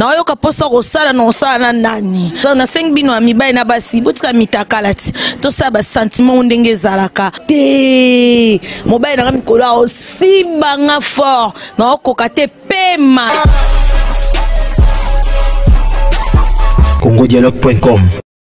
na oyoka posa kosala na osala na nani na sengi bino amibai na basi botika mitakala ti to sa ba sentiment ndenge ezalaka te mobali na mikolo aussi banga fort na okoka te pema congodialogue.com.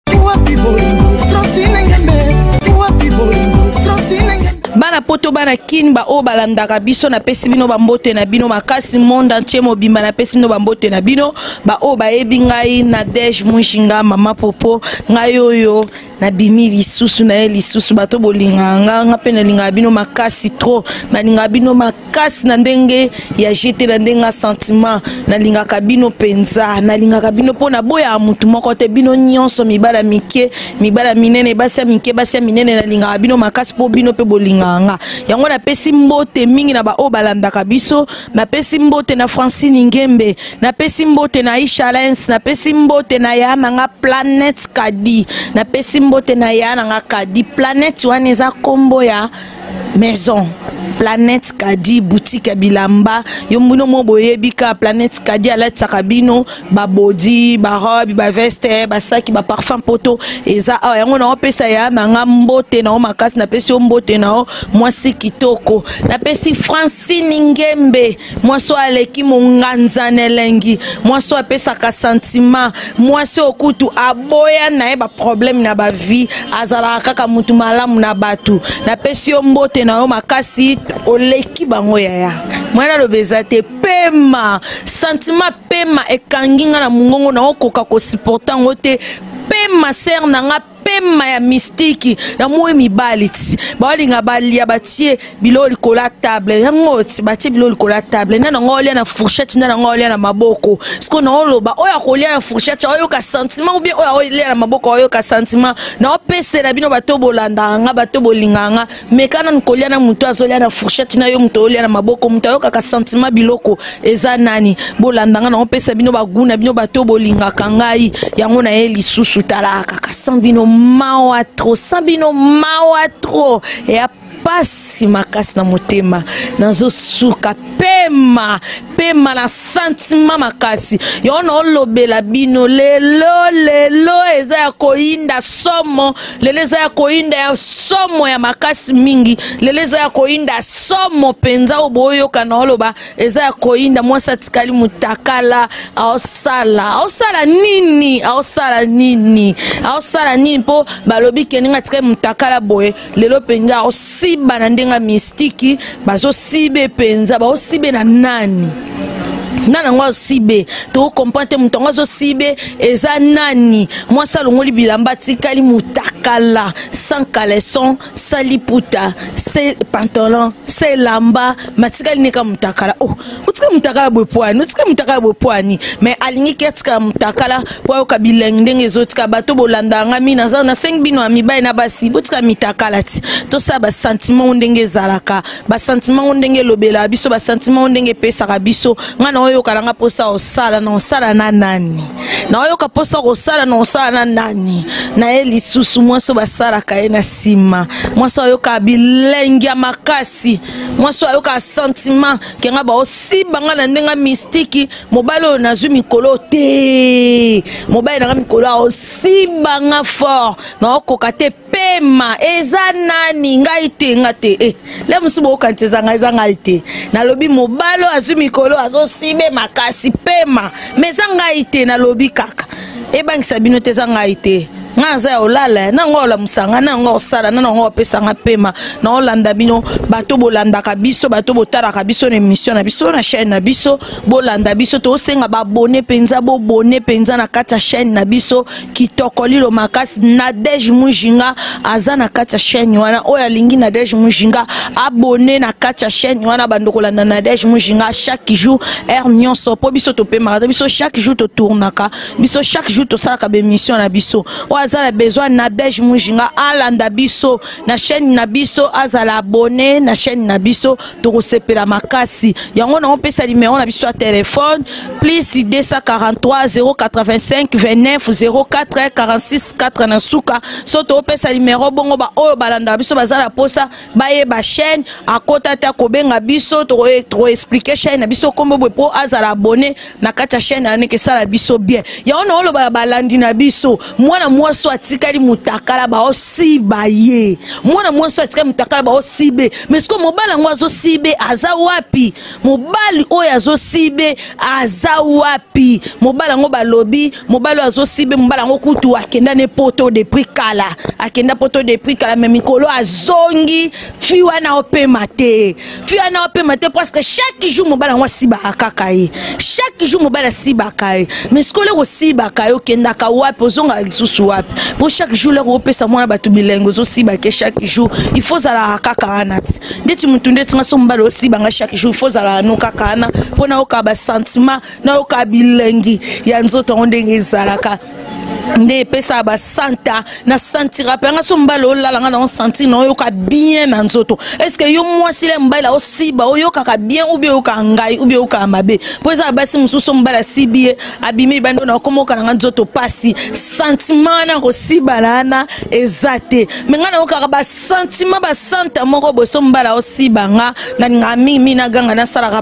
Bana poto bana kin ba o balandaka biso na pesi bino bambote na bino makasi monde entier mobimba na pesi bino bambote na bino ba o ba yebi ngai Nadège Mijinga mama popo ngai oyo na bimi lisusu na ye lisusu bato bolinganga nga pe na linga bino makasi trop na linga bino makasi na ndenge ya jeter na ndenga sentiment na linga kabino penza na linga kabino pona boya mutu moko te bino nyonso mibala mike mibala minene basi mike basi minene na linga bino makasi po bino pe bolinganga yango na pesi mbote mingi na ba o balandaka biso na pesi mbote na Francine Ngembe na pesi mbote na Ishalens na pesi mbote na ya nga Planète Kadi na pesi mbote na ya nga Kadi Planète wana eza kombo ya maison Planète Kadi boutique bilamba yo muno mo boyebika Planète Kadi ala tsakabino ba body ba robe ba veste ba saki ba parfum poto eza yango na opesa ya nga mbote na o makasi na pesi mbote na o mwasi kitoko na pesi Francine Ngembe mwaso aleki monganza nelengi mwaso apesa ka sentiment mwasi okutu aboya na e ba problème na ba vie azala kaka mutu malamu na batu na pesi mbote na o makasi oleki bango ya mwana lobeza te pema sentiment pema ekanginga na mungongo na okoka ko supporter ngote pema ser na nga pema ya mystiki na moye mibali ti balinga balia batie bilo likola table yango ti batie bilo likola table na ngolia na fourchette na ngolia na maboko siko na oloba oya kolia na fourchette oyo ka sentiment ou bien oya na maboko oyo ka sentiment na opese na bino bato bolanda nga bato bolinganga mekana nkolia na mutu azolia na fourchette na yo mutu olia na maboko mutu oyo ka sentiment biloko eza nani bolanda nga na opesa bino baguna bino bato bolinga kangai yango na ye lisusu talaka ka sambino mawa trop sambino mawa trop et pasi makasi na motema nazo suka pema pema na sentiment makasi yona olobela bino lelo eza ya koinda somo lelo eza ya koinda ya somo ya makasi mingi lelo eza ya koinda somo penza oboyo kana oloba eza ya koinda mwasa tikali mutakala ausala nini po balobi keninga tikali mutakala boye lelo penza osi bana ndenga mystiki bazo sibe penza ba osibe na nani nana ngo sibe to comprendre mutongo zo sibe eza nani moi salongoli bilamba tikali mutakala sans caleçon saliputa c'est pantalon c'est lamba matikali nika mutakala utika mutakala bwepwani utika mutakala bwepwani mais alingi ketika mutakala po kabileng ndenge zotika bato bolanda ngami na za na 5 bino amibai na basi botika mitakala ti to sa ba sentiment ndenge zalaka ba sentiment ndenge lobela biso ba sentiment ndenge pesa biso ngana oyo karanga posa osala na nani na oyo ka posa osala na nani na eli susu mwaso basala kae na sima mwaso oyo ka bilengi makasi mwaso oyo ka sentiment kenga ba osi banga na ndenga mystiki mobalo na zu mikolo te mobali na mikolo osi banga fort na okoka te pema eza nani ngai te ngate le musubo okanteza ngai za ngai te na lobi mobalo azu mikolo azo sibe makasi pema meza ngai te na lobi kaka ebangisa bino te za ngai te ngaza ya olala na ngola musanga na ngo sala na ngo pesa nga pema na olanda bino bato bolanda ka biso bato botara ka biso na émission na biso na chaîne na biso bolanda biso to senga ba abonné penza bo bonné penza na kata chaîne na biso kitokoli lo makasi Nadège Mijinga azana kata chaîne wana oya lingi Nadège Mijinga abonné na kata chaîne wana bandokola na Nadège Mijinga chaque jour nyonso po biso to pema biso chaque jour to tournaka biso chaque jour to sala ka émission na biso azala besoin Nadège Mijinga alanda biso na chaîne na biso azala abonné na chaîne na biso to sepela makasi yango na opesa numéro na biso ya téléphone plus 243 085 29 04 46 4 na suka so to opesa numéro bongo ba oyo balanda biso bazala posa baye ba chaîne akota ta kobenga biso to expliquer chaîne na biso kombo po azala abonné na kata chaîne na ne ke sala biso bien yango na olo balandi na biso mwana mwaso atikali mutakala ba osi baye mwana mwaso atikali mutakala ba osi be mais ce que mobala ngwazo sibe aza wapi mobali oyo azo sibe aza wapi mobala ngo balobi mobalo azo sibe mobala ngo kutu akenda ne poto de prix kala akenda poto de prix kala mais mikolo azongi fiwa na opema te parce que chaque jour mobala ngo siba akakai chaque jour mobala siba kai mais ce que le siba kai okenda ka wapi ozonga lisusu wapi pour chaque jour le opesa mwana batu bilengo zo siba ke chaque jour il faut zala akaka anati ndeti mutu ndeti ngaso mobala osiba nga chaque jour il faut zala no kaka ana pona okaba sentiment na okabilengi ya nzoto ndenge ezalaka nde pesa ba santa na sentira pe nga so mbala olala nga na on sentir na yoka bien na nzoto est-ce que yo mwasi le mbala osiba oyoka ka bien ou bien oka ngai ou bien oka mabe poza basi mususu mbala sibie abimi bando na komoka na nzoto pasi sentiment na ko siba na ezate me nga na oka ba sentiment ba santa moko boso mbala osiba nga na ngami na ganga na salaka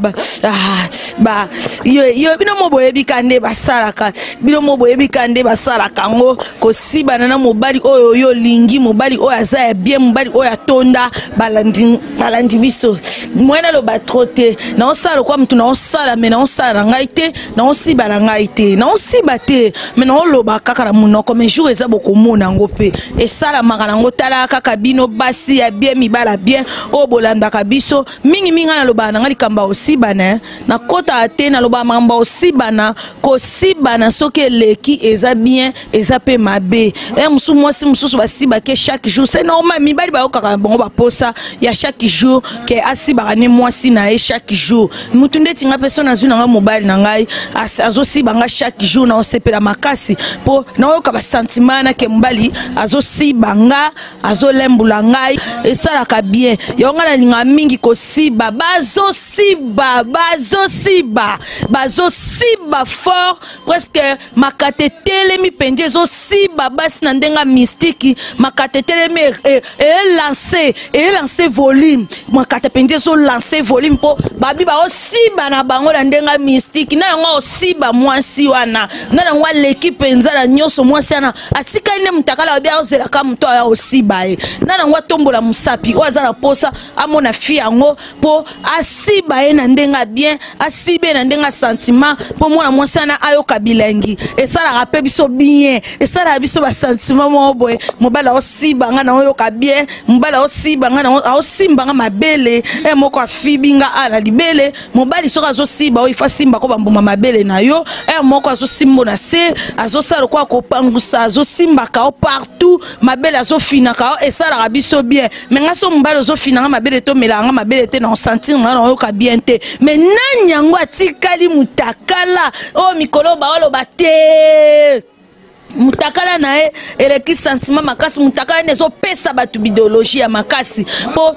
ba yo bino moboye bikande basalaka bino moboye bikande basalaka kango ko siba na mobali oyo yo lingi mobali oyo aza bien mobali oyo atonda balandi biso mwena lo batrote na osala kwa mtu na osala me na osala ngai te na osiba na ngai te na osiba te me na oloba kaka na munoko me jour eza bokomona ngo pe esala makana ngo tala kaka bino basi ya bien mibala bien o bolanda ka biso mingi minga na loba na ngali kamba osiba na kota ate na loba mamba osiba na ko siba na soke leki eza bien eza pe mabe musu mwasi mususu basiba ke chaque jour c'est normal mibali ba okaka bongo ba posa ya chaque jour ke asiba ne mwasi na e chaque jour mutu ndeti nga personne azuna nga mobali na ngai azosiba nga chaque jour na osepela makasi po na oyoka ba sentiment na ke mobali azosiba nga azolembula ngai esalaka bien yonga na linga mingi kosiba bazosiba fort presque makate telemi penje zo siba basi na ndenga mystique makate telemi lancer volume makate penje zo lancer volume po babi ba osiba na bango na ndenga mystique na ngo osiba mwasi wana na ngo l'équipe nzala nyoso mwasi ana atika ine mutakala bia ozela ka mto ya osiba na ngo tombola musapi ozala posa amona fi yango po asiba na ndenga bien asibe na ndenga sentiment po mwana mwasi ana ayoka bilengi esala rappel biso bien esala biso ba sentiment mo boy mobala osiba nga na oyoka bien mobala osiba nga na osimba nga mabele moko afibinga ala libele mobali soka zo siba o ifa simba ko bambuma mabele na yo moko azo simbo na se azo sala kwa ko pangusa azo simba ka partout mabele azo fina ka esala biso bien mais nga so mobala zo fina nga mabele to melanga mabele te na sentir nga na oyoka bien te mais nanyango atikali mutakala o mikolo ba olo bate mutakala na eleki sentiment makasi mutakala nezo pesa batu bidéologie ya makasi po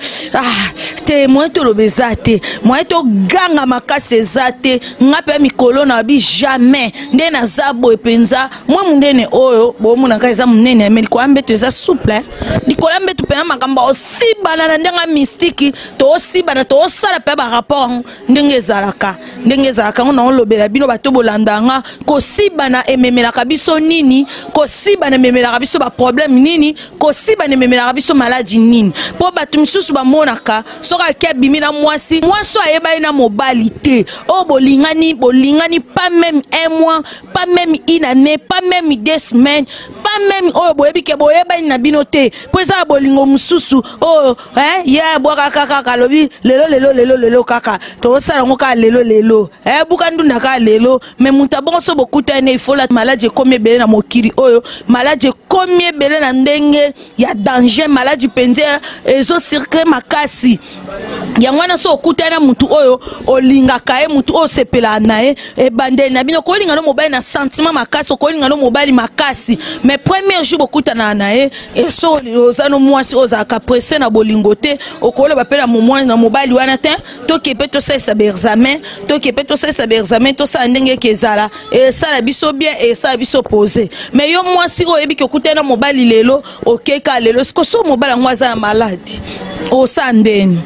te moyen to lobezate moyen to ganga makasi ezate ngape mikolo na bi jamais nde na zabo epenza mwa mundene oyo bo muna ka eza munene ameli ko ambeto eza souple dikola ambeto pe makamba osiba na ndenga mystique to osiba na to osala pe ba rapport ndenge ezalaka ngona lobela bino bato bolandanga ko siba na ememela kabiso nini ko siba na memela kabiso ba problème nini ko siba na memela kabiso maladie nini po batu misusu ba monaka soka ke bimina mwasi ayeba na mobali te o bolingani pas même un mois pas même une année pas même 2 semaines pas même o boyebi ke boyeba na bino te po za bolingo misusu o ya boka kaka lobi lelo kaka to sala ngoka lelo bukandu ndaka lelo mais mutabongo so bokuta ne il faut la maladie comme bele na mokili oyo maladie comme bele na ndenge ya danger maladie penze ezo circuler makasi yangwana so okuta na mutu oyo olinga kae mutu o sepela nae e bande na bino ko linga no mobali na sentiment makasi ko linga no mobali makasi mais premier jour bokutana na ye eso ozano mwasi ozaka pressé na bolingote okolo bapela momwa na mobali wana te to kepe to sa examen to kepe to sa examen to sa ndenge kezala et ça la biso bien et ça biso posé mais yo mwasi oyebi ke okutana mobali lelo okeka lelo siko so mobali ngwaza malade osandeni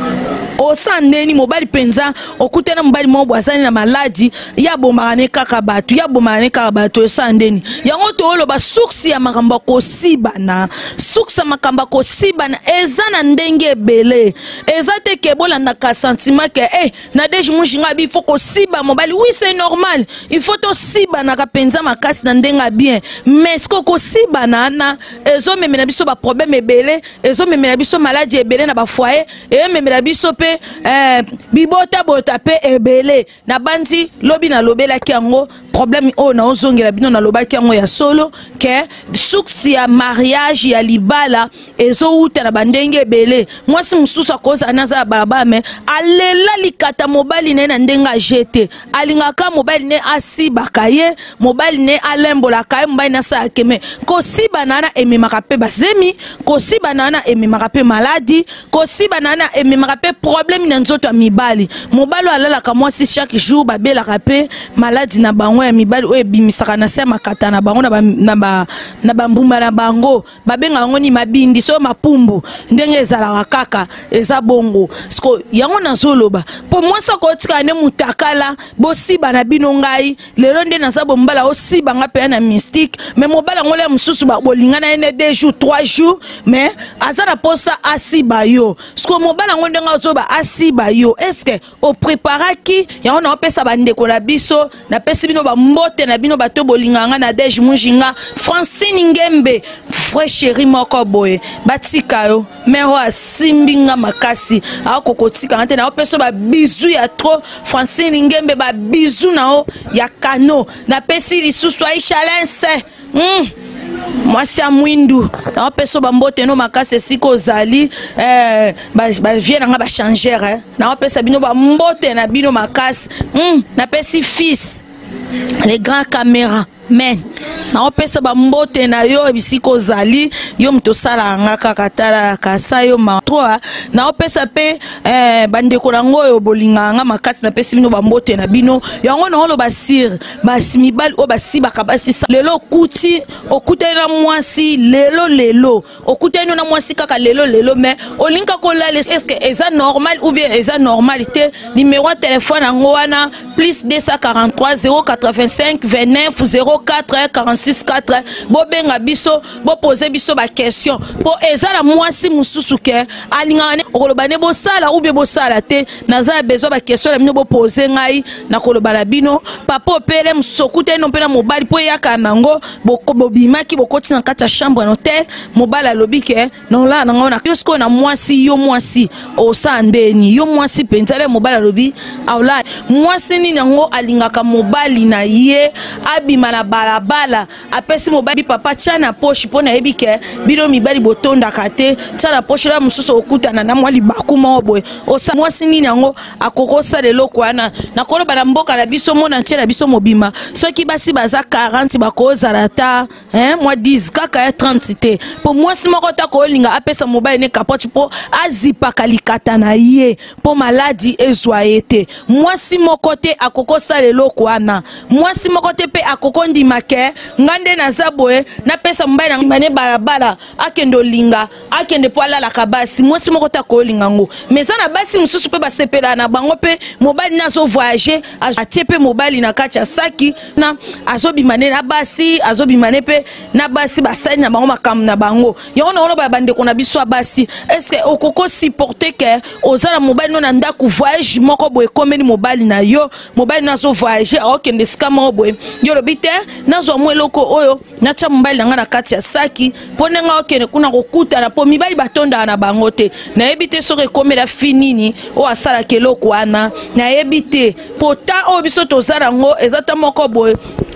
osandeni mobali penza okutana mobali mo bwazani na maladi ya bomane kaka bato osandeni yango to oloba source ya makamba ko sibana source makamba ko sibana eza na ndenge ebele eza te ke bolanda ka sentiment ke Nadège Mijinga bi faut ko siba mobali oui c'est normal il faut to sibana ka penza makasi na ndenga bien mais ce ko sibana na ezo memela biso ba problème ebele ezo memela biso maladie ebele na ba foyer et memela biso bibota bota pe ebele na banzi lobi na lobela kiango problème o na ozongela bino na lobaki yango ya solo ke suksi ya mariage ya libala ezo uta na bandenge ebele mwasi mususu akoza naza barabara me alela likata mobali ne na ndenga jete alingaka mobali ne asibaka ye mobali ne alembola kaye mobali na sa keme ko siba nana ememaka pe bazemi ko siba nana ememaka pe maladi ko siba nana ememaka pe problème na nzoto ya mibali mobali alalaka mwasi chaque jour babelaka pe maladi na bango ya mibali oyo ebimisaka na se makata na bango na bambumba na bango babenga ngo ni mabindi so mapumbu ndenge ezalaka kaka eza bongo siko yango nazoloba po mwasi akotika ne mutakala bosiba na bino ngai lelo nde naza bombala osiba nga pe na mystique mais mobala ngole mususu bolinga na ene 2 jours 3 jours mais azana posa asiba yo siko mobala ngonde nga zoba asiba yo est-ce que o préparaki yango na opesa bandeko na biso na pesi bino ba mbote na bino bato bolinganga na Nadège Mijinga Francine Ngembe frère chéri moko boye batika yo mero asimbinga makasi akokotika ante na opesa ba bizu ya trop Francine Ngembe ba bizu na o ya kano na pesi lisusu Aisha Lense mwasi ya mwindu na peso bambote no makase siko zali ba viens nga ba changer na pesa bino bambote na bino makase na pesi fils les grands caméras men na opesa bambote na yo bisiko zali yo mtosala ngaka katala kasa yo ma3 na opesa pe bandeko nango yo bolinganga makasi na pesi bino bambote na bino yango na olo basir basimibal o basibaka basisa lelo kuti okutena mwasi lelo okutena na mwasi kaka lelo mais olinka ko lale est-ce que eza normal ou bien eza normalité numéro de téléphone nango wana plus 243 085 29 04 46 4 bobenga biso bo poser biso ba question po ezala mwasi mususu ke alingane okolobane bo sala ou bien bo sala te naza besoin ba question na bino bo poser ngai na kolobana bino papa opele msokute no pena mobali po yaka mango bobimaki bokoti na kata chambre en hôtel mobala lobi ke non la na kisko na mwasi yo mwasi o sandeni yo mwasi pentale mobala lobi awla mwasi ni nango alingaka mobali na ye abima na balabala apesi mobali papa tchana poche pona ebike bino mibali botonda kate tchana poche la mususu okutana na mwali bakuma obwe osa mwasi nini yango akokosa lelo kwana na koloba na mboka na biso mona ntela biso mobima soki basi baza 40 bakozala ta moi 10 kaka ya 30 te po mwasi moko ta kolinga apesa mobali ne kapoche po azipa kalikata na ye po maladi ezwa ete mwasi moko te akokosa lelo kwana mwasi moko te pe akokondi make ngande na zaboe na pesa mobali na mane balabala akendo linga akende po ala la kabasi mwasi moko ta kolinga ngo mais na basi mususu pe basepela na bango pe mobali na zo voyager atie pe mobali na kacha saki na azobimane na basi azobimane pe na basi basani na bango makam na bango yango na ono ba bandeko na biso basi est-ce que okoko supporter que ozala mobali no na ndaku voyage moko boye komeni mobali na yo mobali na zo voyager okende skama boye yo lobite na zo mweloko oyo na cha mobali nga na kati ya saki pone nga okende kuna kokuta na po mibali batonda na bango te na ebite soke komela finini o asala keloko ana na ebite pota o biso tozala ngo ezata moko boye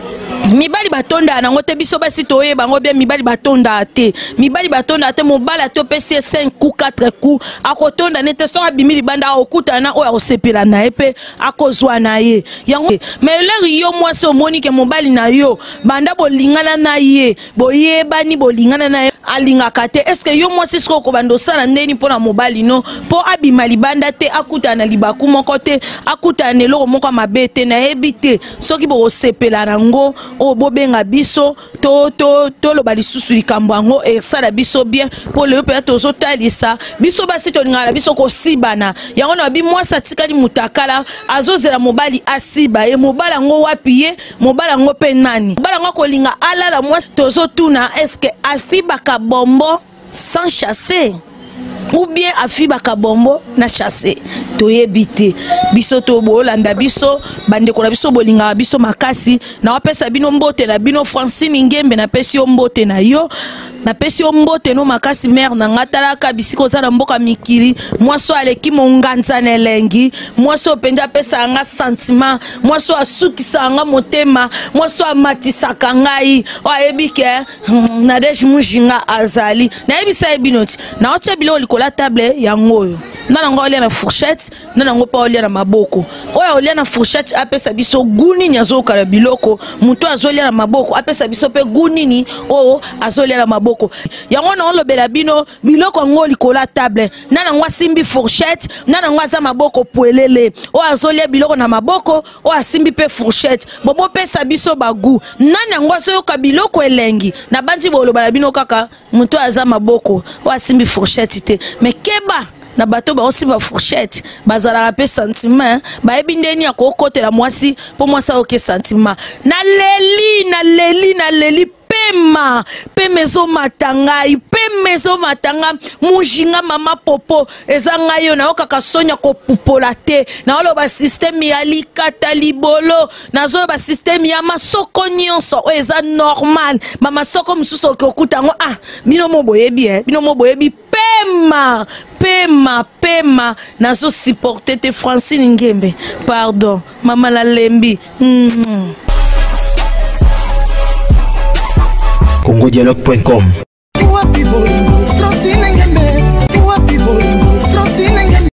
mibali batonda nango te biso basi toye bango bien mibali batonda te mobala to pesi 5 coups 4 coups akotonda nete so abimili banda okutana oya osepela na epe akozwa na ye yango mais leri yo mwasi omoni ke mobali na yo banda bolingana na ye boyebani bolingana na ye alingaka te est ce que yo mwasi siko ko bando sala ndeni pona mobali no po abima libanda te akutana libaku moko te akutana eloko moko mabe te na ebite soki bo osepela nango o bobenga biso to lo balisusu likambo yango e sala biso bien pour le peut tozo talisa biso basi to lingana biso ko sibana yango na bi mwasi atikali mutakala azozela mobali asiba e mobala ngo wapiye mobala ngo pe nani mobala ngo ko linga alala mwasi tozo tuna est ce que afibaka bombo sans chasser ou bien afibaka bombo na chasser toyebite biso to bolanda biso bande ko na biso bolinga biso makasi na wapesa bino mbote na bino Francine Ngembe na pesi mbote na yo na pesi mbote no makasi mère na ngatalaka bisiko za mboka mikili mwaso aleki monganza na elengi mwaso penda pesa nga sentiment mwaso asukisa nga motema mwaso amatisaka ngai oyebike Nadège Mijinga azali na ebisa ebinoti na ocha bilo likola table yango nana ngo olia na fourchette nana ngo pa olia na maboko oya olia na fourchette apesa biso guni nyazo kala biloko muto azolia na maboko apesa biso pe guni ni o azolia na maboko yango na olobela bino biloko ngo likola table nana ngo simbi fourchette nana ngo za maboko poelele o azolia biloko na maboko o asimbi pe fourchette bobo pesa biso bagu nana ngo so yoka biloko elengi na banji bolobala bino kaka muto aza maboko o asimbi fourchette te mais keba na bato ba aussi ba fourchette bazala rapé sentiment ba ebindeni akokotela mwasi po mwasa oke sentiment na leli pema pemezo matanga Mijinga mama popo ezanga yo na okaka sonya ko pupola te na olo ba système ya likata libolo na zo ba système ya masoko nyonso eza normal mama soko mususu okutango bino moboyebi pema nazo supporter te Francine Ngembe pardon mama la lembi congodialogue.com